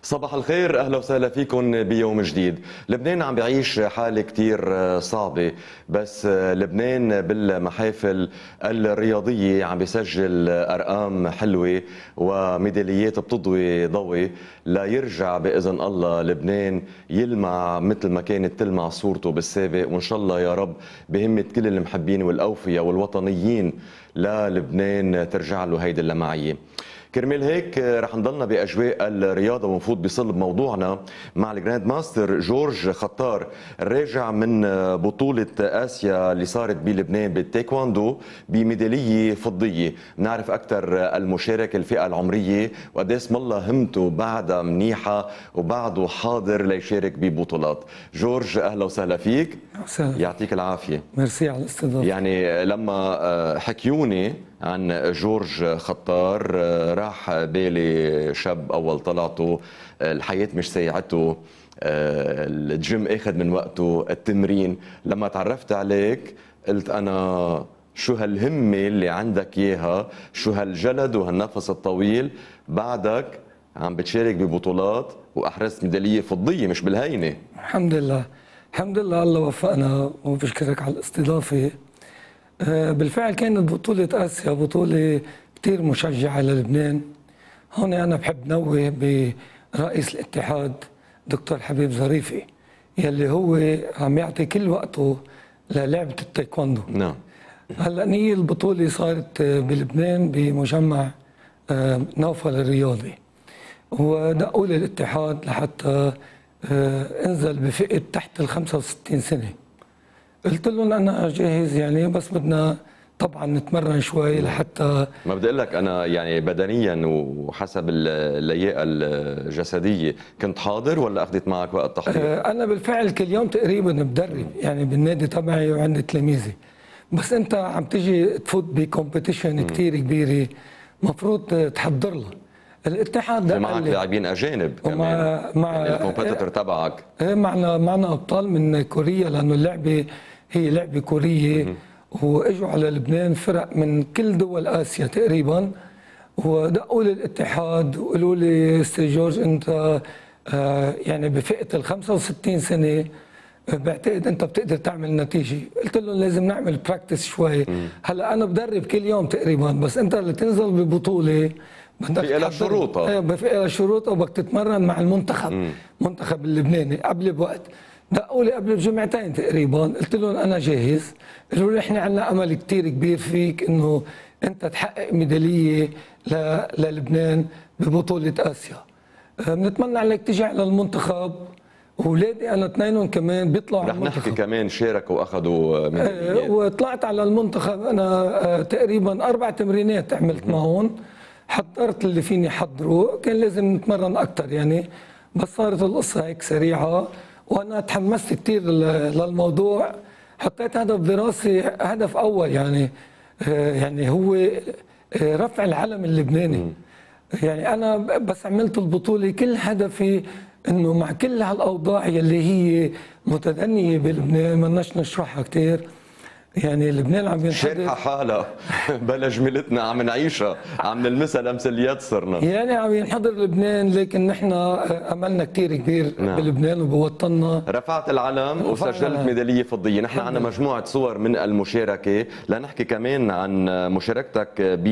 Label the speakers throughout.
Speaker 1: صباح الخير، أهلا وسهلا فيكم بيوم جديد. لبنان عم بيعيش حالة كتير صعبة، بس لبنان بالمحافل الرياضية عم بيسجل أرقام حلوة وميداليات بتضوي ضوء ليرجع بإذن الله لبنان يلمع مثل ما كانت تلمع صورته بالسابق، وإن شاء الله يا رب بهمة كل المحبين والأوفياء والوطنيين للبنان ترجع له هيدي اللمعية. كرمال هيك رح نضلنا باجواء الرياضه ونفوت بصلب موضوعنا مع الجراند ماستر جورج خطار، الراجع من بطوله اسيا اللي صارت بلبنان بالتايكواندو بميداليه فضيه. بنعرف اكثر المشارك الفئه العمريه وقد اسم الله همته بعدها منيحه وبعده حاضر ليشارك ببطولات. جورج اهلا وسهلا فيك.
Speaker 2: وسهلا.
Speaker 1: يعطيك العافيه.
Speaker 2: ميرسي على الاستضافه.
Speaker 1: يعني لما حكيوني عن جورج خطار راح بالي شاب اول طلعته، الحياه مش سايعته، الجيم اخذ من وقته، التمرين. لما تعرفت عليك قلت انا شو هالهمه اللي عندك اياها، شو هالجلد وهالنفس الطويل، بعدك عم بتشارك ببطولات واحرزت ميداليه فضيه مش بالهينه.
Speaker 2: الحمد لله، الحمد لله الله وفقنا وبشكرك على الاستضافه. بالفعل كانت بطولة آسيا بطولة كتير مشجعة للبنان. هون أنا بحب نوه برئيس الاتحاد دكتور حبيب ظريفي يلي هو عم يعطي كل وقته للعبة التايكوندو.
Speaker 1: نعم.
Speaker 2: هلا هي البطولة صارت بلبنان بمجمع نوفل الرياضي، ودقوا لي الاتحاد لحتى انزل بفئة تحت ال 65 سنة. قلت لهم انا جاهز يعني، بس بدنا طبعا نتمرن شوي لحتى
Speaker 1: ما بدي اقول لك انا يعني بدنيا وحسب اللياقه الجسديه كنت حاضر ولا اخذت معك وقت تحضير؟
Speaker 2: انا بالفعل كل يوم تقريبا بدرب يعني بالنادي تبعي وعندي تلاميذي، بس انت عم تيجي تفوت بكومبيتيشن كثير كبيره مفروض تحضر لها. الاتحاد
Speaker 1: معك لاعبين اجانب كمان مع يعني الكومبيتيتور تبعك.
Speaker 2: معنا ابطال من كوريا، لانه اللعبه هي لعبه كوريه واجوا على لبنان فرق من كل دول اسيا تقريبا، ودقوا لي الاتحاد وقالوا لي استاذ جورج انت يعني بفئه ال 65 سنه بعتقد انت بتقدر تعمل نتيجه. قلت لهم لازم نعمل براكتس شوي. هلا انا بدرب كل يوم تقريبا، بس انت اللي تنزل ببطوله بدك
Speaker 1: في لها شروطها.
Speaker 2: في لها شروطها وبدك تتمرن مع المنتخب، المنتخب اللبناني قبل بوقت. دقوا لي قبل بجمعتين تقريبا، قلت لهم انا جاهز. قالوا لي احنا عندنا امل كثير كبير فيك انه انت تحقق ميداليه للبنان ببطوله اسيا. بنتمنى عليك تيجي على المنتخب، واولادي انا اثنينهم كمان بيطلعوا على المنتخب.
Speaker 1: رح نحكي كمان شاركوا واخذوا ميداليات.
Speaker 2: وطلعت على المنتخب انا تقريبا 4 تمرينات عملت معهم، حضرت اللي فيني حضره، كان لازم نتمرن اكثر يعني، بس صارت القصه هيك سريعه وانا تحمست كثير للموضوع. حطيت هدف براسي، هدف اول يعني هو رفع العلم اللبناني. يعني انا بس عملت البطوله كل هدفي انه مع كل هالاوضاع يلي هي متدنيه بلبنان ما بدناش نشرحها كثير، يعني لبنان عم ينحدر
Speaker 1: شارحة حالها بلا جملتنا عم نعيشها، عم نلمسها لمس اليد صرنا
Speaker 2: يعني عم ينحدر لبنان، لكن نحن املنا كثير كبير. نعم. بلبنان وبوطننا.
Speaker 1: رفعت العلم وسجلت ميداليه فضيه. نحن عندنا مجموعه صور من المشاركه، لنحكي كمان عن مشاركتك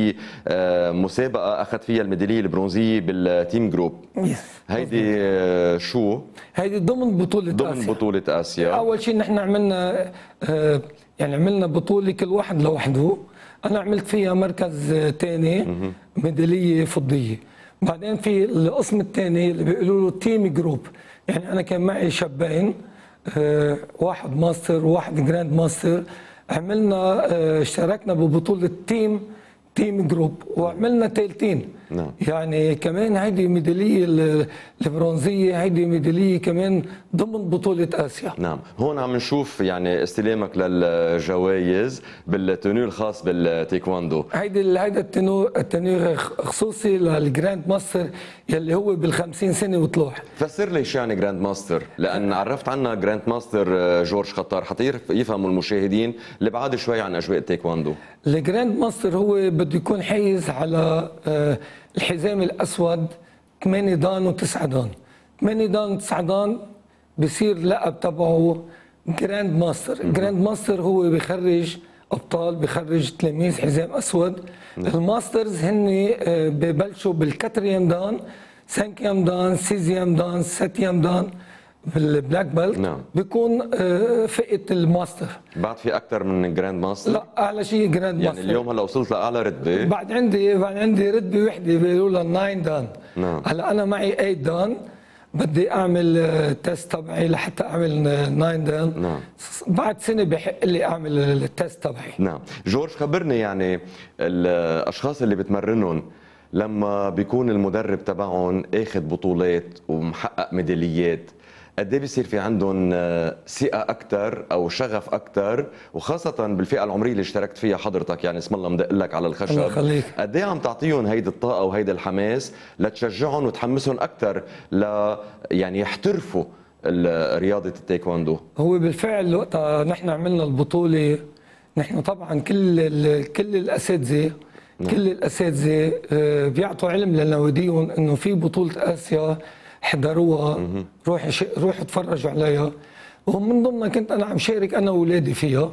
Speaker 1: بمسابقه اخذت فيها الميداليه البرونزيه بالتيم جروب. هيدي شو؟
Speaker 2: هيدي ضمن بطوله
Speaker 1: ضمن
Speaker 2: آسيا.
Speaker 1: بطوله اسيا.
Speaker 2: اول شيء نحن عملنا يعني عملنا بطولة كل واحد لوحده. أنا عملت فيها مركز ثاني ميدالية فضية. بعدين في القسم الثاني اللي بيقولوا له تيم جروب، يعني أنا كان معي شابين، واحد ماستر وواحد جراند ماستر. عملنا اشتركنا ببطولة تيم جروب وعملنا تالتين.
Speaker 1: نعم.
Speaker 2: يعني كمان هيدي ميدالية البرونزية، هيدي ميدالية كمان ضمن بطولة آسيا.
Speaker 1: نعم، هون عم نشوف يعني استلامك للجوائز بالتنوير الخاص بالتايكواندو.
Speaker 2: هيدا التنوير خصوصي للجراند ماستر يلي هو بال50 سنة وطلوع.
Speaker 1: فسر لي شو يعني جراند ماستر، لأن عرفت عنا جراند ماستر جورج خطار حتى يفهموا المشاهدين اللي بعاد شوي عن أجواء التايكواندو.
Speaker 2: الجراند ماستر هو بده يكون حيز على الحزام الأسود 8 دان و9 دان. 8 دان 9 دان بصير لقب تبعه جراند ماستر. جراند ماستر هو بيخرج ابطال، بيخرج تلاميذ حزام اسود. الماسترز هن ببلشوا بالكاتريام دان، سانكيام دان، سيزيام دان، ساتيام دان. بالبلاك بيلت
Speaker 1: نعم.
Speaker 2: بيكون فئه الماستر.
Speaker 1: بعد في اكثر من جراند ماستر؟
Speaker 2: لا، اعلى شيء جراند
Speaker 1: يعني
Speaker 2: ماستر.
Speaker 1: اليوم هلا وصلت لاعلى رتبه.
Speaker 2: بعد عندي رتبه وحده بيقولوا لها 9 دان.
Speaker 1: نعم.
Speaker 2: هلا انا معي 8 دان، بدي اعمل تيست تبعي لحتى اعمل 9 دان.
Speaker 1: نعم.
Speaker 2: بعد سنه بحق لي اعمل التيست تبعي.
Speaker 1: نعم. جورج، خبرني يعني الاشخاص اللي بتمرنهم لما بيكون المدرب تبعهم اخذ بطولات ومحقق ميداليات، قد ايه بيصير في عندهم ثقه اكثر او شغف اكثر، وخاصه بالفئه العمريه اللي اشتركت فيها حضرتك، يعني اسم الله مدق لك على الخشب.
Speaker 2: الله يخليك.
Speaker 1: قد ايه عم تعطيهم هيدي الطاقه وهيدا الحماس لتشجعهم وتحمسهم اكثر يعني يحترفوا رياضه التايكوندو؟
Speaker 2: هو بالفعل وقتها نحن عملنا البطوله، نحن طبعا كل الاساتذه كل الاساتذه بيعطوا علم لنواديهم انه في بطوله اسيا حضروها، روحوا اتفرجوا عليها. ومن ضمنها كنت انا عم شارك انا واولادي فيها.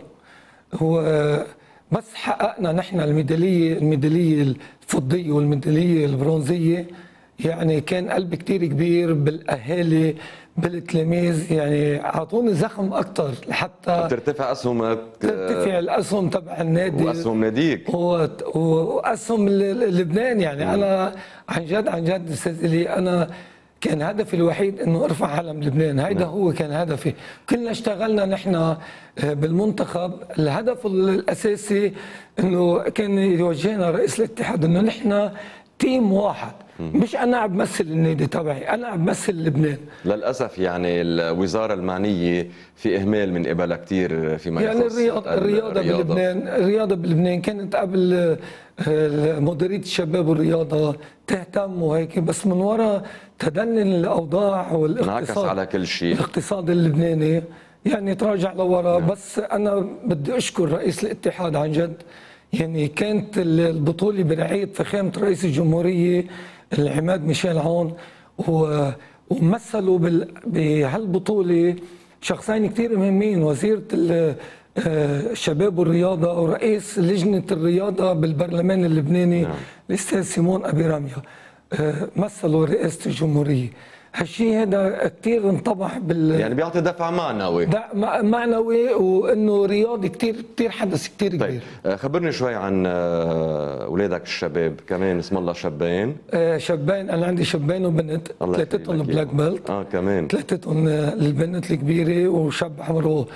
Speaker 2: بس حققنا نحن الميداليه الفضيه والميداليه البرونزيه. يعني كان قلب كتير كبير بالاهالي بالتلاميذ، يعني اعطوني زخم اكثر لحتى
Speaker 1: ترتفع اسهمك،
Speaker 2: ترتفع الاسهم تبع النادي
Speaker 1: واسهم ناديك
Speaker 2: واسهم لبنان. يعني انا عن جد استاذ الي، انا كان هدفي الوحيد انه ارفع علم لبنان. هيدا هو كان هدفي. كلنا اشتغلنا نحن بالمنتخب. الهدف الاساسي انه كان يوجهنا رئيس الاتحاد انه نحن تيم واحد، مش انا عم بمثل النادي تبعي، انا عم بمثل لبنان.
Speaker 1: للاسف يعني الوزاره المعنيه في اهمال من قبلها كثير فيما يخص
Speaker 2: يعني الرياضه بلبنان كانت قبل مديريه الشباب والرياضه تهتم وهيك، بس من وراء تدني الاوضاع والاقتصاد
Speaker 1: انعكس على كل شيء.
Speaker 2: الاقتصاد اللبناني يعني تراجع لورا. بس انا بدي اشكر رئيس الاتحاد عن جد. يعني كانت البطوله برعايه فخامه رئيس الجمهوريه العماد ميشيل عون، ومثلوا بهالبطوله شخصين كثير مهمين، وزيره الشباب والرياضه ورئيس لجنه الرياضه بالبرلمان اللبناني الاستاذ سيمون ابي راميه، مثلوا رئاسه الجمهوريه. هالشيء هذا كثير انطبع
Speaker 1: يعني بيعطي دفع معنوي.
Speaker 2: معنوي، وانه رياضي كثير حدث كثير كبير.
Speaker 1: طيب خبرني شوي عن اولادك الشباب، كمان اسم الله شابين.
Speaker 2: شابين، انا عندي شابين وبنت، ثلاثتهم بلاك بيلت.
Speaker 1: كمان
Speaker 2: ثلاثتهم البنت الكبيره، وشاب عمره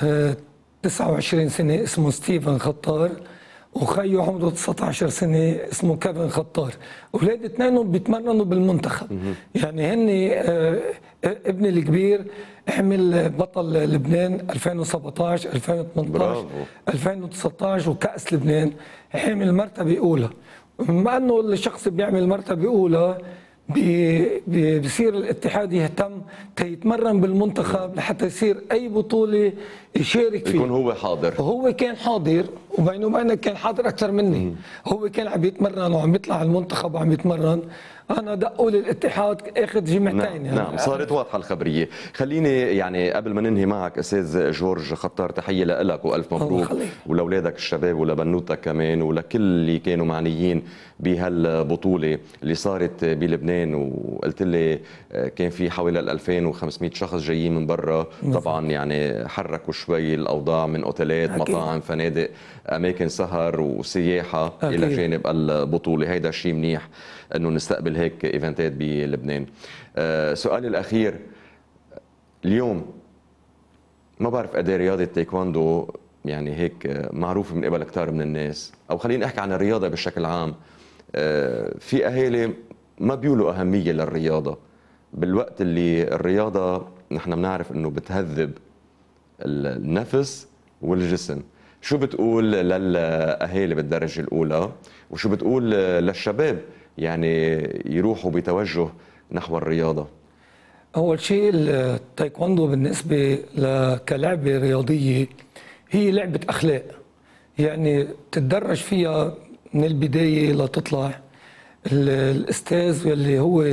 Speaker 2: 29 سنه اسمه ستيفن خطار، وخيه عمره 19 سنه اسمه كيفن خطار. اولاد اثنينهم بيتمرنوا بالمنتخب. يعني هن ابني الكبير عمل بطل لبنان 2017 2018 2019 وكأس لبنان، عمل مرتبه اولى. بما انه الشخص بيعمل مرتبه اولى بصير الاتحاد يهتم يتمرن بالمنتخب لحتى يصير اي بطوله يشارك فيها
Speaker 1: يكون هو حاضر.
Speaker 2: هو كان حاضر، وبينه وبينك كان حاضر اكثر مني. هو كان عم يتمرن وعم يطلع على المنتخب وعم يتمرن. انا دقوا لي الاتحاد اخذ جمعتين. يعني
Speaker 1: نعم صارت واضحه الخبريه. خليني يعني قبل ما ننهي معك استاذ جورج خطار، تحيه لك والف مبروك، ولاولادك الشباب ولبنوتك كمان، ولكل اللي كانوا معنيين بهالبطوله اللي صارت بلبنان. وقلت لي كان في حوالي 2500 شخص جايين من برا. طبعا يعني حركوا شوي الاوضاع من اوتيلات، مطاعم، فنادق، اماكن سهر وسياحه الى جانب البطوله. هيدا شيء منيح انه نستقبل هيك ايفنتات بلبنان. سؤالي الاخير، اليوم ما بعرف قد ايه رياضه تايكوندو يعني هيك معروفه من قبل كثير من الناس، او خلينا نحكي عن الرياضه بشكل عام. في اهالي ما بيولوا اهميه للرياضه، بالوقت اللي الرياضه نحن بنعرف انه بتهذب النفس والجسم. شو بتقول للاهالي بالدرجه الاولى، وشو بتقول للشباب يعني يروحوا بتوجه نحو الرياضه؟
Speaker 2: اول شيء التايكوندو بالنسبه كلعبه رياضيه هي لعبه اخلاق. يعني تتدرج فيها من البدايه لتطلع. الاستاذ اللي هو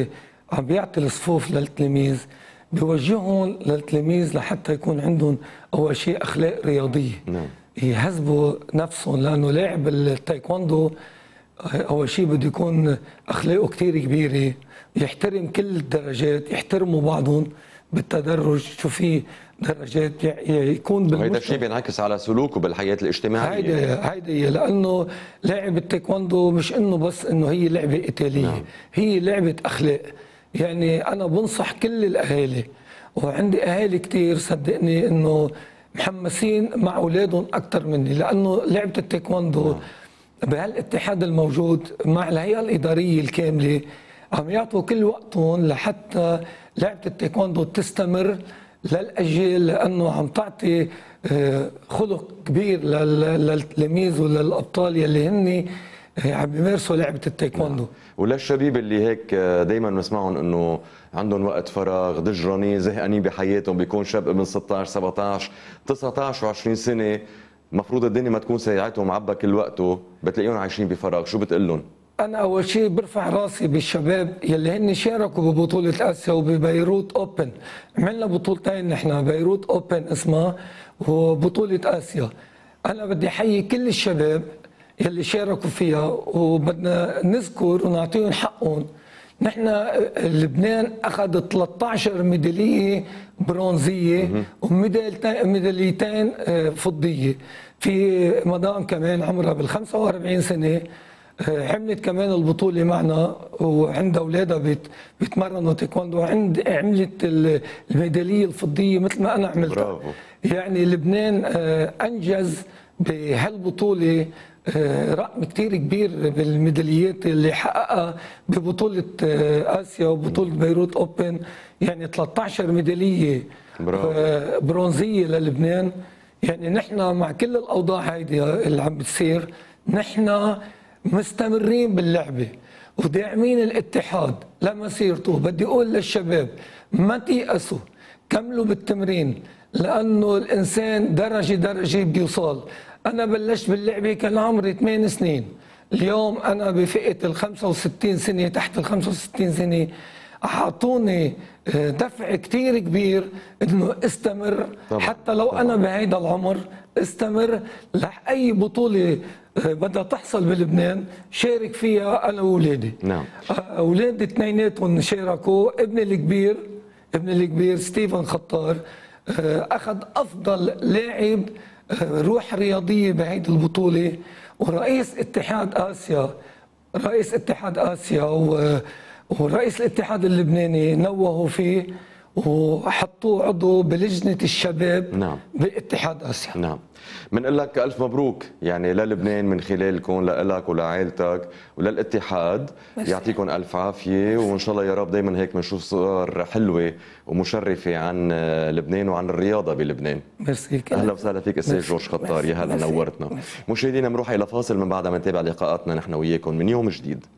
Speaker 2: عم بيعطي الصفوف للتلاميذ، بيوجههم للتلاميذ لحتى يكون عندهم أول شيء أخلاق رياضية.
Speaker 1: نعم.
Speaker 2: يحسبوا نفسهم، لأنه لاعب التايكوندو أول شيء بده يكون أخلاقه كتير كبيرة، يحترم كل الدرجات، يحترموا بعضهم بالتدرج، شو في درجات يكون
Speaker 1: وهذا الشيء بينعكس على سلوكه بالحياة الاجتماعية.
Speaker 2: هيدا لأنه لاعب التايكوندو مش إنه بس إنه هي لعبة قتالية. نعم. هي لعبة أخلاق. يعني أنا بنصح كل الأهالي، وعندي أهالي كتير صدقني إنه محمسين مع أولادهم أكثر مني، لأنه لعبة التايكوندو نعم. بهالاتحاد الموجود مع الهيئة الإدارية الكاملة عم يعطوا كل وقتهم لحتى لعبة التايكوندو تستمر للأجيال، لأنه عم تعطي خلق كبير للتلاميذ وللأبطال يلي هن عم بيمارسوا لعبة التايكوندو.
Speaker 1: وللشباب اللي هيك دايما بنسمعهم انه عندهم وقت فراغ، ضجرانين، زهقانين بحياتهم، بيكون شاب من 16 17 19 و20 سنة، المفروض الدنيا ما تكون ساعتهم معبى كل وقته، بتلاقيهم عايشين بفراغ، شو بتقول لهم؟
Speaker 2: أنا أول شيء برفع راسي بالشباب يلي هن شاركوا ببطولة آسيا وببيروت أوبن. عملنا بطولتين نحن، بيروت أوبن اسمها وبطولة آسيا. أنا بدي أحيي كل الشباب يلي شاركوا فيها، وبدنا نذكر ونعطيهم حقهم. نحن لبنان أخذ 13 ميدالية برونزية وميداليتين فضية. في مدام كمان عمرها بال45 سنة عملت كمان البطولة معنا، وعندها أولادها بيتمرنوا تايكوندو، عملت الميدالية الفضية مثل ما أنا عملتها. برافو. يعني لبنان أنجز بهالبطولة رقم كتير كبير بالميداليات اللي حققها ببطولة آسيا وبطولة بيروت أوبن. يعني 13 ميدالية برونزية للبنان. يعني نحن مع كل الأوضاع هيدي اللي عم بتصير نحن مستمرين باللعبة وداعمين الاتحاد لمسيرته. بدي أقول للشباب ما تيأسوا، كملوا بالتمرين، لأنه الإنسان درجة درجة بيوصل. أنا بلشت باللعبة كان عمري 8 سنين، اليوم أنا بفئة 65 سنة، تحت 65 سنة. أعطوني دفع كتير كبير إنه استمر طبعا. حتى لو طبعا. أنا بهيدا العمر استمر لأي بطولة بدها تحصل بلبنان شارك فيها أنا وأولادي.
Speaker 1: نعم.
Speaker 2: أولادي اثنيناتهم شاركوا. ابني الكبير ستيفن خطار أخذ أفضل لاعب روح رياضية بهيدي البطولة، ورئيس اتحاد آسيا ورئيس الاتحاد اللبناني نوهوا فيه وحطوه عضو بلجنة الشباب. نعم. باتحاد آسيا.
Speaker 1: نعم. بنقول لك ألف مبروك يعني للبنان من خلالكم، لك ولعائلتك وللاتحاد. يعطيكم ألف عافية، وإن شاء الله يا رب دايما هيك بنشوف صور حلوة ومشرفة عن لبنان وعن الرياضة بلبنان.
Speaker 2: ميرسي.
Speaker 1: أهلا وسهلا فيك أستاذ جورج خطار، يا هلا نورتنا. مشاهدينا بنروح إلى فاصل، من بعدها بنتابع لقاءاتنا نحن وياكم من يوم جديد.